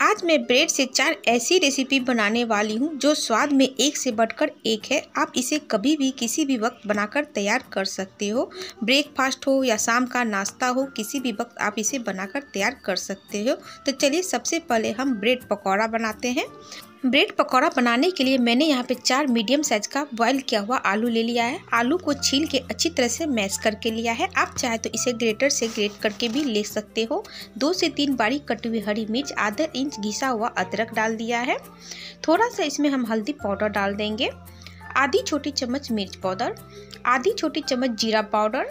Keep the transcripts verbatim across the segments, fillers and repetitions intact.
आज मैं ब्रेड से चार ऐसी रेसिपी बनाने वाली हूँ जो स्वाद में एक से बढ़कर एक है। आप इसे कभी भी किसी भी वक्त बनाकर तैयार कर सकते हो। ब्रेकफास्ट हो या शाम का नाश्ता हो, किसी भी वक्त आप इसे बनाकर तैयार कर सकते हो। तो चलिए सबसे पहले हम ब्रेड पकौड़ा बनाते हैं। ब्रेड पकौड़ा बनाने के लिए मैंने यहाँ पे चार मीडियम साइज का बॉईल किया हुआ आलू ले लिया है। आलू को छील के अच्छी तरह से मैश करके लिया है। आप चाहे तो इसे ग्रेटर से ग्रेट करके भी ले सकते हो। दो से तीन बारीक कटी हुई हरी मिर्च, आधा इंच घिसा हुआ अदरक डाल दिया है। थोड़ा सा इसमें हम हल्दी पाउडर डाल देंगे, आधी छोटी चम्मच मिर्च पाउडर, आधी छोटी चम्मच जीरा पाउडर,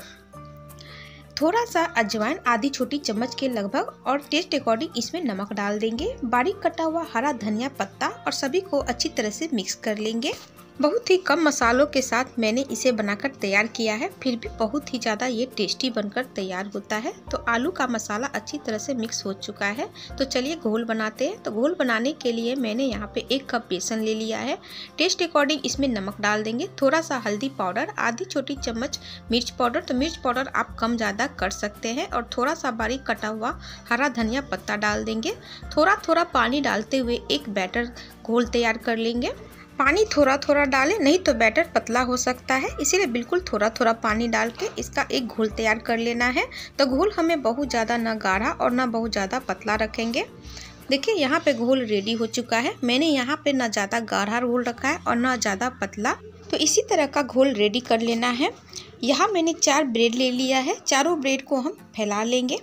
थोड़ा सा अजवाइन आधी छोटी चम्मच के लगभग, और टेस्ट अकॉर्डिंग इसमें नमक डाल देंगे। बारीक कटा हुआ हरा धनिया पत्ता और सभी को अच्छी तरह से मिक्स कर लेंगे। बहुत ही कम मसालों के साथ मैंने इसे बनाकर तैयार किया है, फिर भी बहुत ही ज़्यादा ये टेस्टी बनकर तैयार होता है। तो आलू का मसाला अच्छी तरह से मिक्स हो चुका है। तो चलिए घोल बनाते हैं। तो घोल बनाने के लिए मैंने यहाँ पे एक कप बेसन ले लिया है। टेस्ट अकॉर्डिंग इसमें नमक डाल देंगे, थोड़ा सा हल्दी पाउडर, आधी छोटी चम्मच मिर्च पाउडर, तो मिर्च पाउडर आप कम ज़्यादा कर सकते हैं, और थोड़ा सा बारीक कटा हुआ हरा धनिया पत्ता डाल देंगे। थोड़ा थोड़ा पानी डालते हुए एक बैटर घोल तैयार कर लेंगे। पानी थोड़ा थोड़ा डालें, नहीं तो बैटर पतला हो सकता है, इसीलिए बिल्कुल थोड़ा थोड़ा पानी डाल के इसका एक घोल तैयार कर लेना है। तो घोल हमें बहुत ज़्यादा ना गाढ़ा और ना बहुत ज़्यादा पतला रखेंगे। देखिए यहाँ पे घोल रेडी हो चुका है। मैंने यहाँ पे ना ज़्यादा गाढ़ा घोल रखा है और ना ज़्यादा पतला, तो इसी तरह का घोल रेडी कर लेना है। यहाँ मैंने चार ब्रेड ले लिया है। चारों ब्रेड को हम फैला लेंगे,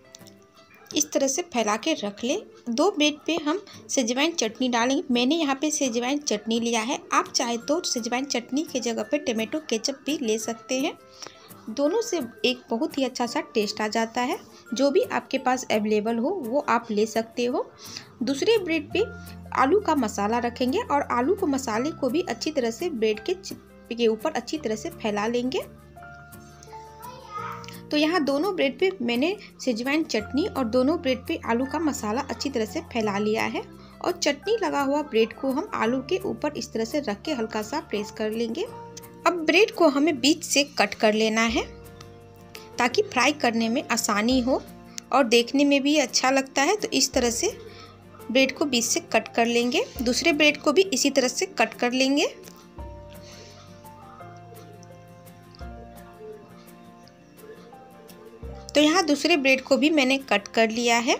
इस तरह से फैला के रख ले। दो ब्रेड पे हम सेजवान चटनी डालेंगे। मैंने यहाँ पे सेजवान चटनी लिया है। आप चाहे तो सेजवान चटनी की जगह पे टमाटो केचप भी ले सकते हैं। दोनों से एक बहुत ही अच्छा सा टेस्ट आ जाता है। जो भी आपके पास अवेलेबल हो वो आप ले सकते हो। दूसरे ब्रेड पे आलू का मसाला रखेंगे और आलू को मसाले को भी अच्छी तरह से ब्रेड के के ऊपर अच्छी तरह से फैला लेंगे। तो यहाँ दोनों ब्रेड पे मैंने सेजवान चटनी और दोनों ब्रेड पे आलू का मसाला अच्छी तरह से फैला लिया है, और चटनी लगा हुआ ब्रेड को हम आलू के ऊपर इस तरह से रख के हल्का सा प्रेस कर लेंगे। अब ब्रेड को हमें बीच से कट कर लेना है ताकि फ्राई करने में आसानी हो और देखने में भी अच्छा लगता है। तो इस तरह से ब्रेड को बीच से कट कर लेंगे। दूसरे ब्रेड को भी इसी तरह से कट कर लेंगे। तो यहाँ दूसरे ब्रेड को भी मैंने कट कर लिया है।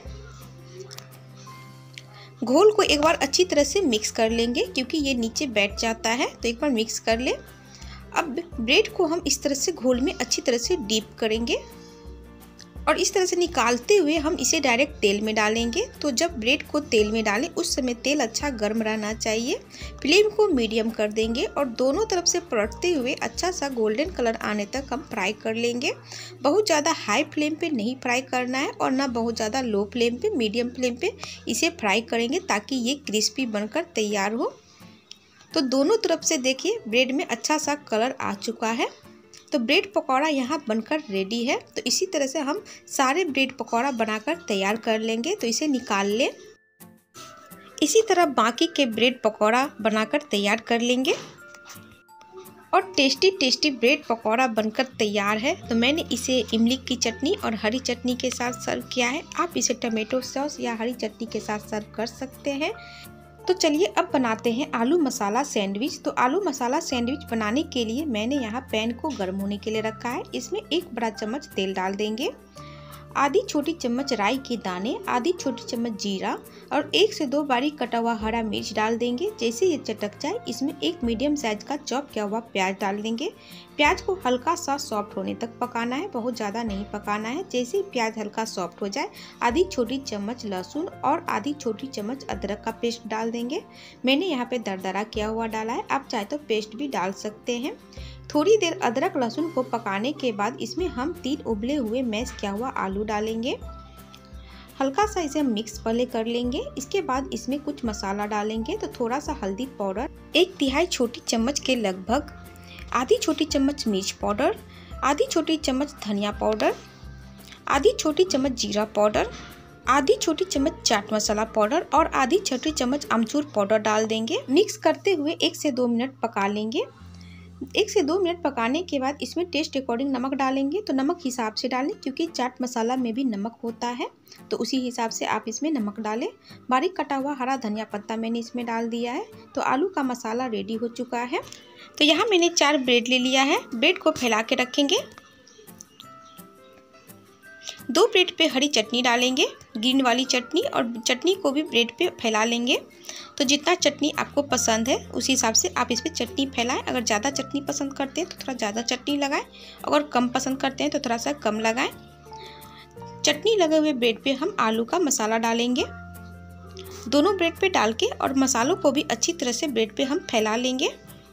घोल को एक बार अच्छी तरह से मिक्स कर लेंगे क्योंकि ये नीचे बैठ जाता है, तो एक बार मिक्स कर ले। अब ब्रेड को हम इस तरह से घोल में अच्छी तरह से डीप करेंगे और इस तरह से निकालते हुए हम इसे डायरेक्ट तेल में डालेंगे। तो जब ब्रेड को तेल में डालें उस समय तेल अच्छा गर्म रहना चाहिए। फ्लेम को मीडियम कर देंगे और दोनों तरफ से पलटते हुए अच्छा सा गोल्डन कलर आने तक हम फ्राई कर लेंगे। बहुत ज़्यादा हाई फ्लेम पे नहीं फ्राई करना है और ना बहुत ज़्यादा लो फ्लेम पे, मीडियम फ्लेम पे इसे फ्राई करेंगे ताकि ये क्रिस्पी बनकर तैयार हो। तो दोनों तरफ से देखिए ब्रेड में अच्छा सा कलर आ चुका है। तो ब्रेड पकौड़ा यहाँ बनकर रेडी है। तो इसी तरह से हम सारे ब्रेड पकौड़ा बनाकर तैयार कर लेंगे। तो इसे निकाल लें। इसी तरह बाकी के ब्रेड पकौड़ा बनाकर तैयार कर लेंगे। और टेस्टी टेस्टी ब्रेड पकौड़ा बनकर तैयार है। तो मैंने इसे इमली की चटनी और हरी चटनी के साथ सर्व किया है। आप इसे टमाटो सॉस या हरी चटनी के साथ सर्व कर सकते हैं। तो चलिए अब बनाते हैं आलू मसाला सैंडविच। तो आलू मसाला सैंडविच बनाने के लिए मैंने यहाँ पैन को गर्म होने के लिए रखा है। इसमें एक बड़ा चम्मच तेल डाल देंगे, आधी छोटी चम्मच राई के दाने, आधी छोटी चम्मच जीरा और एक से दो बारीक कटा हुआ हरा मिर्च डाल देंगे। जैसे ये चटक जाए इसमें एक मीडियम साइज का चॉप किया हुआ प्याज डाल देंगे। प्याज को हल्का सा सॉफ्ट होने तक पकाना है, बहुत ज़्यादा नहीं पकाना है। जैसे ही प्याज हल्का सॉफ्ट हो जाए आधी छोटी चम्मच लहसुन और आधी छोटी चम्मच अदरक का पेस्ट डाल देंगे। मैंने यहाँ पे दरदरा किया हुआ डाला है, आप चाहे तो पेस्ट भी डाल सकते हैं। थोड़ी देर अदरक लहसुन को पकाने के बाद इसमें हम तीन उबले हुए मैश किया हुआ आलू डालेंगे। हल्का सा इसे हम मिक्स पहले कर लेंगे। इसके बाद इसमें कुछ मसाला डालेंगे। तो थोड़ा सा हल्दी पाउडर, एक तिहाई छोटी चम्मच के लगभग, आधी छोटी चम्मच मिर्च पाउडर, आधी छोटी चम्मच धनिया पाउडर, आधी छोटी चम्मच जीरा पाउडर, आधी छोटी चम्मच चाट मसाला पाउडर और आधी छोटी चम्मच अमचूर पाउडर डाल देंगे। मिक्स करते हुए एक से दो मिनट पका लेंगे। एक से दो मिनट पकाने के बाद इसमें टेस्ट अकॉर्डिंग नमक डालेंगे। तो नमक हिसाब से डालें क्योंकि चाट मसाला में भी नमक होता है, तो उसी हिसाब से आप इसमें नमक डालें। बारीक कटा हुआ हरा धनिया पत्ता मैंने इसमें डाल दिया है। तो आलू का मसाला रेडी हो चुका है। तो यहाँ मैंने चार ब्रेड ले लिया है। ब्रेड को फैला के रखेंगे। दो ब्रेड पे हरी चटनी डालेंगे, ग्रीन वाली चटनी, और चटनी को भी ब्रेड पे फैला लेंगे। तो जितना चटनी आपको पसंद है उस हिसाब से आप इस पर चटनी फैलाएं। अगर ज़्यादा चटनी पसंद करते हैं तो थोड़ा ज़्यादा चटनी लगाएं, अगर कम पसंद करते हैं तो थोड़ा सा कम लगाएं। चटनी लगे हुए ब्रेड पे हम आलू का मसाला डालेंगे। दोनों ब्रेड पे डाल के और मसालों को भी अच्छी तरह से ब्रेड पे हम फैला लेंगे।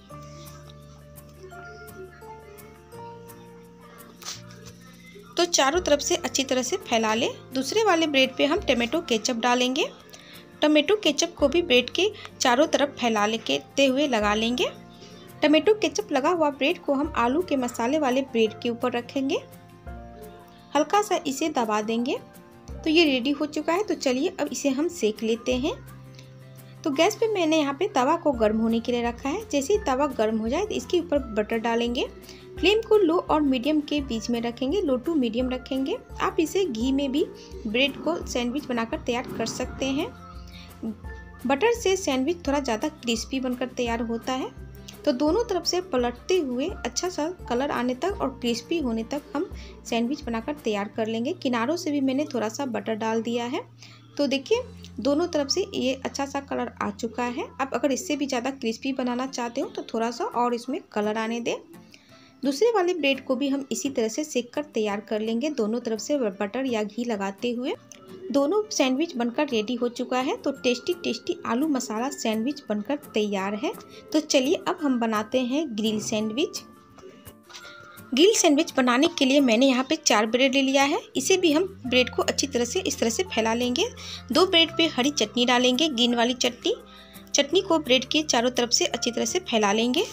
तो चारों तरफ से अच्छी तरह से फैला लें। दूसरे वाले ब्रेड पे हम टमाटो केचप डालेंगे। टमाटो केचप को भी ब्रेड के चारों तरफ फैला लेते हुए लगा लेंगे। टमाटो केचप लगा हुआ ब्रेड को हम आलू के मसाले वाले ब्रेड के ऊपर रखेंगे, हल्का सा इसे दबा देंगे। तो ये रेडी हो चुका है। तो चलिए अब इसे हम सेक लेते हैं। तो गैस पे मैंने यहाँ पे तवा को गर्म होने के लिए रखा है। जैसे ही तवा गर्म हो जाए तो इसके ऊपर बटर डालेंगे। फ्लेम को लो और मीडियम के बीच में रखेंगे, लो टू मीडियम रखेंगे। आप इसे घी में भी ब्रेड को सैंडविच बनाकर तैयार कर सकते हैं। बटर से सैंडविच थोड़ा ज़्यादा क्रिस्पी बनकर तैयार होता है। तो दोनों तरफ से पलटते हुए अच्छा सा कलर आने तक और क्रिस्पी होने तक हम सैंडविच बनाकर तैयार कर लेंगे। किनारों से भी मैंने थोड़ा सा बटर डाल दिया है। तो देखिए दोनों तरफ से ये अच्छा सा कलर आ चुका है। आप अगर इससे भी ज़्यादा क्रिस्पी बनाना चाहते हो तो थोड़ा सा और इसमें कलर आने दें। दूसरे वाले ब्रेड को भी हम इसी तरह से सेक कर तैयार कर लेंगे, दोनों तरफ से बटर या घी लगाते हुए। दोनों सैंडविच बनकर रेडी हो चुका है। तो टेस्टी टेस्टी आलू मसाला सैंडविच बनकर तैयार है। तो चलिए अब हम बनाते हैं ग्रिल सैंडविच। ग्रिल सैंडविच बनाने के लिए मैंने यहाँ पे चार ब्रेड ले लिया है। इसे भी हम ब्रेड को अच्छी तरह से इस तरह से फैला लेंगे। दो ब्रेड पे हरी चटनी डालेंगे, ग्रीन वाली चटनी। चटनी को ब्रेड के चारों तरफ से अच्छी तरह से फैला लेंगे।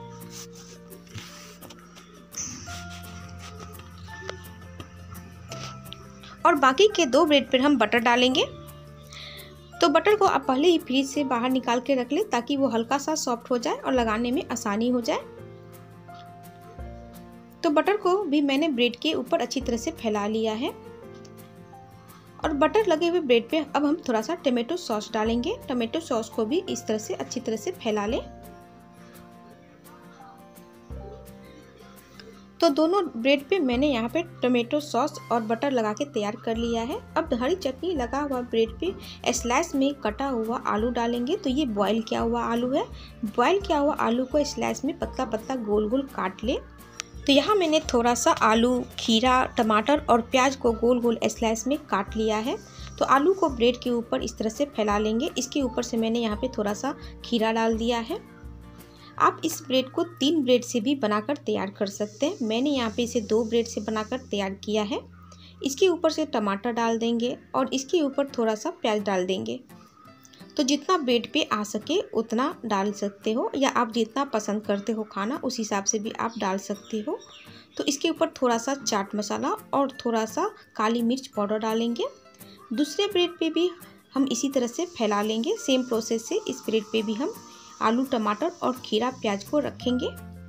और बाकी के दो ब्रेड पर हम बटर डालेंगे। तो बटर को आप पहले ही फ्रीज से बाहर निकाल के रख लें ताकि वो हल्का सा सॉफ्ट हो जाए और लगाने में आसानी हो जाए। तो बटर को भी मैंने ब्रेड के ऊपर अच्छी तरह से फैला लिया है। और बटर लगे हुए ब्रेड पे अब हम थोड़ा सा टमाटो सॉस डालेंगे। टमाटो सॉस को भी इस तरह से अच्छी तरह से फैला लें। तो दोनों ब्रेड पे मैंने यहाँ पे टमाटो सॉस और बटर लगा के तैयार कर लिया है। अब हरी चटनी लगा हुआ ब्रेड पे स्लाइस में कटा हुआ आलू डालेंगे। तो ये बॉईल किया हुआ आलू है। बॉईल किया हुआ आलू को स्लाइस में पतला पतला गोल गोल काट ले। तो यहाँ मैंने थोड़ा सा आलू, खीरा, टमाटर और प्याज को गोल गोल स्लाइस में काट लिया है। तो आलू को ब्रेड के ऊपर इस तरह से फैला लेंगे। इसके ऊपर से मैंने यहाँ पे थोड़ा सा खीरा डाल दिया है। आप इस ब्रेड को तीन ब्रेड से भी बनाकर तैयार कर सकते हैं। मैंने यहाँ पे इसे दो ब्रेड से बनाकर तैयार किया है। इसके ऊपर से टमाटर डाल देंगे और इसके ऊपर थोड़ा सा प्याज डाल देंगे। तो जितना ब्रेड पे आ सके उतना डाल सकते हो, या आप जितना पसंद करते हो खाना उस हिसाब से भी आप डाल सकते हो। तो इसके ऊपर थोड़ा सा चाट मसाला और थोड़ा सा काली मिर्च पाउडर डालेंगे। दूसरे ब्रेड पे भी हम इसी तरह से फैला लेंगे। सेम प्रोसेस से इस ब्रेड पे भी हम आलू, टमाटर और खीरा प्याज को रखेंगे।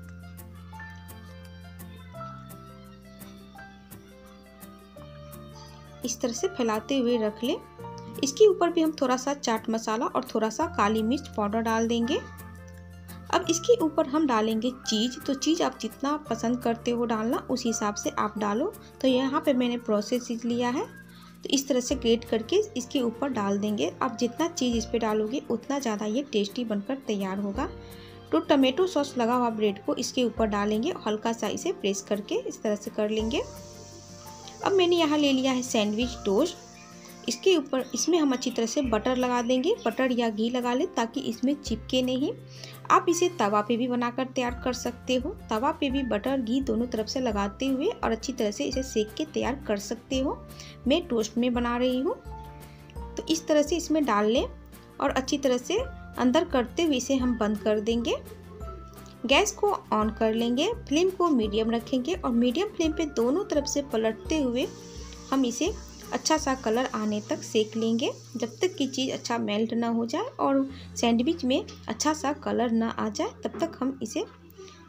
इस तरह से फैलाते हुए रख लें। इसके ऊपर भी हम थोड़ा सा चाट मसाला और थोड़ा सा काली मिर्च पाउडर डाल देंगे। अब इसके ऊपर हम डालेंगे चीज़। तो चीज़ आप जितना पसंद करते हो डालना उस हिसाब से आप डालो। तो यहाँ पे मैंने प्रोसेस चीज़ लिया है। तो इस तरह से ग्रेट करके इसके ऊपर डाल देंगे। आप जितना चीज़ इस पर डालोगे उतना ज़्यादा ये टेस्टी बनकर तैयार होगा। तो टमाटो सॉस लगा हुआ ब्रेड को इसके ऊपर डालेंगे, हल्का सा इसे प्रेस करके इस तरह से कर लेंगे। अब मैंने यहाँ ले लिया है सैंडविच टोस्ट। इसके ऊपर इसमें हम अच्छी तरह से बटर लगा देंगे। बटर या घी लगा लें ताकि इसमें चिपके नहीं। आप इसे तवा पे भी बनाकर तैयार कर सकते हो। तवा पे भी बटर घी दोनों तरफ से लगाते हुए और अच्छी तरह से इसे सेक के तैयार कर सकते हो। मैं टोस्ट में बना रही हूँ। तो इस तरह से इसमें डाल लें और अच्छी तरह से अंदर करते हुए इसे हम बंद कर देंगे। गैस को ऑन कर लेंगे। फ्लेम को मीडियम रखेंगे और मीडियम फ्लेम पे दोनों तरफ से पलटते हुए हम इसे अच्छा सा कलर आने तक सेक लेंगे, जब तक कि चीज़ अच्छा मेल्ट ना हो जाए और सैंडविच में अच्छा सा कलर ना आ जाए तब तक हम इसे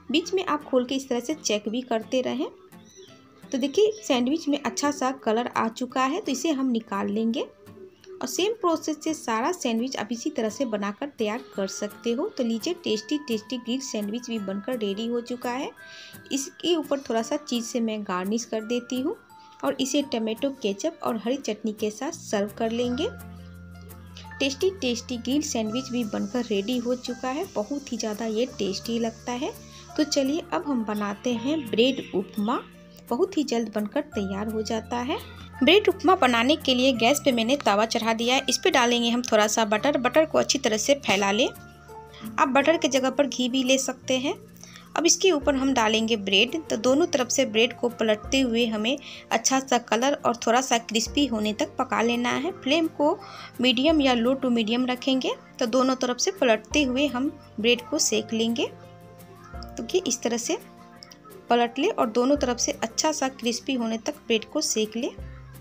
बीच में आप खोल के इस तरह से चेक भी करते रहें। तो देखिए सैंडविच में अच्छा सा कलर आ चुका है, तो इसे हम निकाल लेंगे। और सेम प्रोसेस से सारा सैंडविच आप इसी तरह से बनाकर तैयार कर सकते हो। तो लीजिए टेस्टी टेस्टी ग्रिल सैंडविच भी बनकर रेडी हो चुका है। इसके ऊपर थोड़ा सा चीज़ से मैं गार्निश कर देती हूँ और इसे टमाटो केचप और हरी चटनी के साथ सर्व कर लेंगे। टेस्टी टेस्टी ग्रिल सैंडविच भी बनकर रेडी हो चुका है। बहुत ही ज़्यादा ये टेस्टी लगता है। तो चलिए अब हम बनाते हैं ब्रेड उपमा। बहुत ही जल्द बनकर तैयार हो जाता है। ब्रेड उपमा बनाने के लिए गैस पे मैंने तवा चढ़ा दिया है। इस पे डालेंगे हम थोड़ा सा बटर। बटर को अच्छी तरह से फैला लें। आप बटर के जगह पर घी भी ले सकते हैं। अब इसके ऊपर हम डालेंगे ब्रेड। तो दोनों तरफ से ब्रेड को पलटते हुए हमें अच्छा सा कलर और थोड़ा सा क्रिस्पी होने तक पका लेना है। फ्लेम को मीडियम या लो टू मीडियम रखेंगे। तो दोनों तरफ से पलटते हुए हम ब्रेड को सेक लेंगे। तो ये इस तरह से पलट ले और दोनों तरफ से अच्छा सा क्रिस्पी होने तक ब्रेड को सेक ले।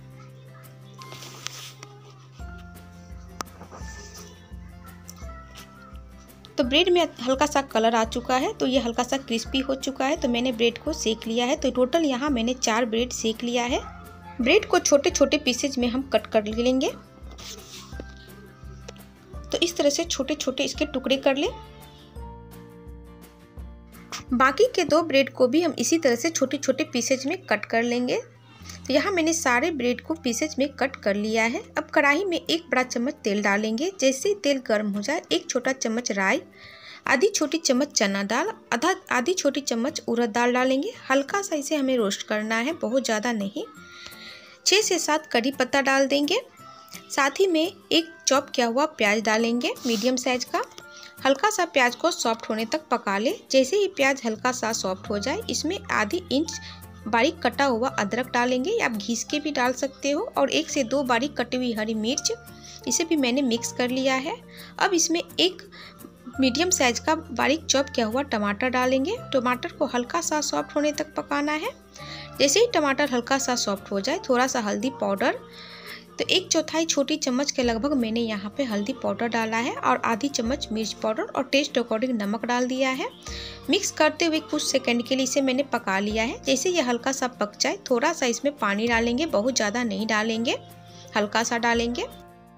तो ब्रेड में हल्का सा कलर आ चुका है, तो ये हल्का सा क्रिस्पी हो चुका है। तो मैंने ब्रेड को सेक लिया है। तो टोटल यहाँ मैंने चार ब्रेड सेक लिया है। ब्रेड को छोटे छोटे पीसेज में हम कट कर लेंगे। तो इस तरह से छोटे छोटे इसके टुकड़े कर लें। बाकी के दो ब्रेड को भी हम इसी तरह से छोटे छोटे पीसेज में कट कर लेंगे। तो यहाँ मैंने सारे ब्रेड को पीसेज में कट कर लिया है। अब कढ़ाई में एक बड़ा चम्मच तेल डालेंगे। जैसे ही तेल गर्म हो जाए एक छोटा चम्मच राई, आधी छोटी चम्मच चना दाल, आधा आधी छोटी चम्मच उड़द दाल डालेंगे। हल्का सा इसे हमें रोस्ट करना है, बहुत ज़्यादा नहीं। छः से सात कड़ी पत्ता डाल देंगे। साथ ही में एक चॉप किया हुआ प्याज डालेंगे मीडियम साइज का। हल्का सा प्याज को सॉफ्ट होने तक पका ले। जैसे ही प्याज हल्का सा सॉफ्ट हो जाए इसमें आधी इंच बारीक कटा हुआ अदरक डालेंगे। आप घिस के भी डाल सकते हो। और एक से दो बारीक कटी हुई हरी मिर्च, इसे भी मैंने मिक्स कर लिया है। अब इसमें एक मीडियम साइज का बारीक चॉप किया हुआ टमाटर डालेंगे। टमाटर को हल्का सा सॉफ्ट होने तक पकाना है। जैसे ही टमाटर हल्का सा सॉफ्ट हो जाए थोड़ा सा हल्दी पाउडर, तो एक चौथाई छोटी चम्मच के लगभग मैंने यहाँ पे हल्दी पाउडर डाला है और आधी चम्मच मिर्च पाउडर और टेस्ट अकॉर्डिंग नमक डाल दिया है। मिक्स करते हुए कुछ सेकंड के लिए इसे मैंने पका लिया है। जैसे ये हल्का सा पक जाए थोड़ा सा इसमें पानी डालेंगे, बहुत ज़्यादा नहीं डालेंगे, हल्का सा डालेंगे।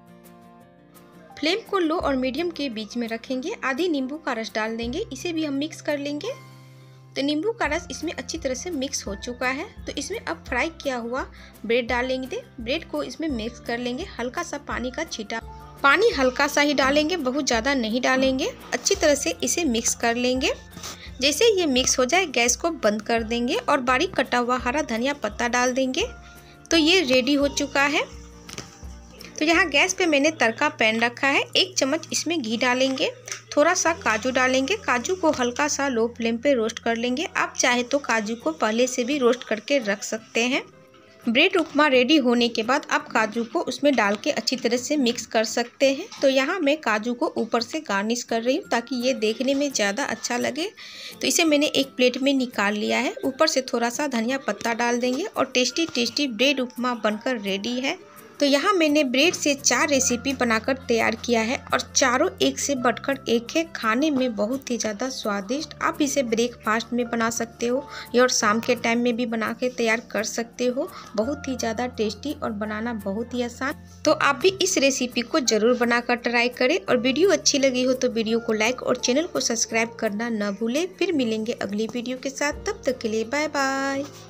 फ्लेम को लो और मीडियम के बीच में रखेंगे। आधी नींबू का रस डाल देंगे, इसे भी हम मिक्स कर लेंगे। तो नींबू का रस इसमें अच्छी तरह से मिक्स हो चुका है। तो इसमें अब फ्राई किया हुआ ब्रेड डालेंगे। ब्रेड को इसमें मिक्स कर लेंगे। हल्का सा पानी का छींटा, पानी हल्का सा ही डालेंगे, बहुत ज़्यादा नहीं डालेंगे। अच्छी तरह से इसे मिक्स कर लेंगे। जैसे ये मिक्स हो जाए गैस को बंद कर देंगे और बारीक कटा हुआ हरा धनिया पत्ता डाल देंगे। तो ये रेडी हो चुका है। तो यहाँ गैस पे मैंने तड़का पैन रखा है। एक चम्मच इसमें घी डालेंगे, थोड़ा सा काजू डालेंगे। काजू को हल्का सा लो फ्लेम पे रोस्ट कर लेंगे। आप चाहे तो काजू को पहले से भी रोस्ट करके रख सकते हैं। ब्रेड उपमा रेडी होने के बाद आप काजू को उसमें डाल के अच्छी तरह से मिक्स कर सकते हैं। तो यहाँ मैं काजू को ऊपर से गार्निश कर रही हूँ ताकि ये देखने में ज़्यादा अच्छा लगे। तो इसे मैंने एक प्लेट में निकाल लिया है। ऊपर से थोड़ा सा धनिया पत्ता डाल देंगे और टेस्टी टेस्टी ब्रेड उपमा बनकर रेडी है। तो यहाँ मैंने ब्रेड से चार रेसिपी बनाकर तैयार किया है और चारों एक से बढ़कर एक है। खाने में बहुत ही ज़्यादा स्वादिष्ट। आप इसे ब्रेकफास्ट में बना सकते हो या और शाम के टाइम में भी बना के तैयार कर सकते हो। बहुत ही ज़्यादा टेस्टी और बनाना बहुत ही आसान। तो आप भी इस रेसिपी को ज़रूर बनाकर ट्राई करें। और वीडियो अच्छी लगी हो तो वीडियो को लाइक और चैनल को सब्सक्राइब करना न भूलें। फिर मिलेंगे अगली वीडियो के साथ, तब तक के लिए बाय बाय।